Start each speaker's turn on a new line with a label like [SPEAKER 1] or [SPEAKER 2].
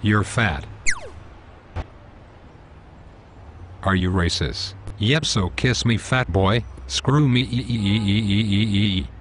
[SPEAKER 1] You're fat. Are you racist? Yep, so kiss me, fat boy. Screw me.